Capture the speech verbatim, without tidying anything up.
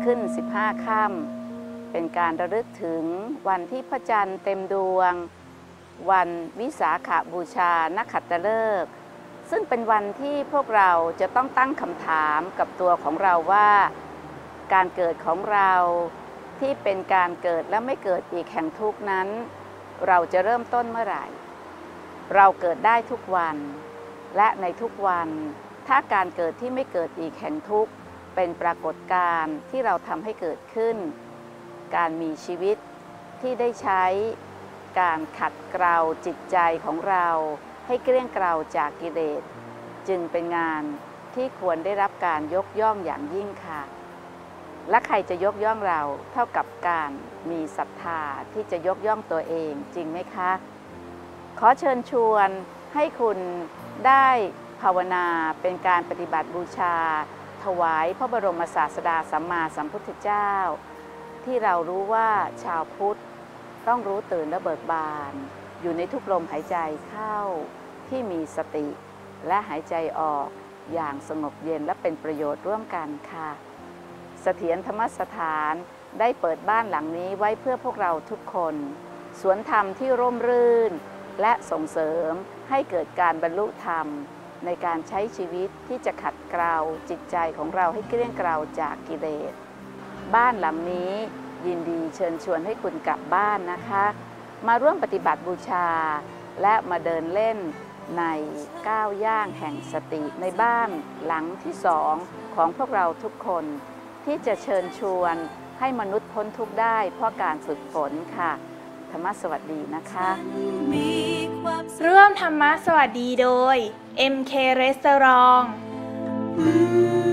ขึ้นสิบห้าค่ำเป็นการระลึกถึงวันที่พระจันทร์เต็มดวงวันวิสาขบูชานักขัตฤกษ์ซึ่งเป็นวันที่พวกเราจะต้องตั้งคำถามกับตัวของเราว่าการเกิดของเราที่เป็นการเกิดและไม่เกิดอีกแห่งทุกข์นั้นเราจะเริ่มต้นเมื่อไหร่เราเกิดได้ทุกวันและในทุกวันถ้าการเกิดที่ไม่เกิดอีกแห่งทุกข์เป็นปรากฏการณ์ที่เราทำให้เกิดขึ้นการมีชีวิตที่ได้ใช้การขัดเกลาจิตใจของเราให้เกลี้ยงเกลาจากกิเลสจึงเป็นงานที่ควรได้รับการยกย่องอย่างยิ่งค่ะและใครจะยกย่องเราเท่ากับการมีศรัทธาที่จะยกย่องตัวเองจริงไหมคะขอเชิญชวนให้คุณได้ภาวนาเป็นการปฏิบัติบูชาถวายพระบรมศาสดาสัมมาสัมพุทธเจ้าที่เรารู้ว่าชาวพุทธต้องรู้ตื่นและเบิกบานอยู่ในทุกลมหายใจเข้าที่มีสติและหายใจออกอย่างสงบเย็นและเป็นประโยชน์ร่วมกันค่ะเสถียรธรรมสถานได้เปิดบ้านหลังนี้ไว้เพื่อพวกเราทุกคนสวนธรรมที่ร่มรื่นและส่งเสริมให้เกิดการบรรลุธรรมในการใช้ชีวิตที่จะขัดเกลาจิตใจของเราให้เกลี้ยงเกลาจากกิเลสบ้านหลังนี้ยินดีเชิญชวนให้คุณกลับบ้านนะคะมาร่วมปฏิบัติบูชาและมาเดินเล่นในก้าวย่างแห่งสติในบ้านหลังที่สองของพวกเราทุกคนที่จะเชิญชวนให้มนุษย์พ้นทุกข์ได้เพราะการฝึกฝนค่ะธรรมสวัสดีนะคะร่วมธรรมะสวัสดีโดย เอ็ม เค Restaurant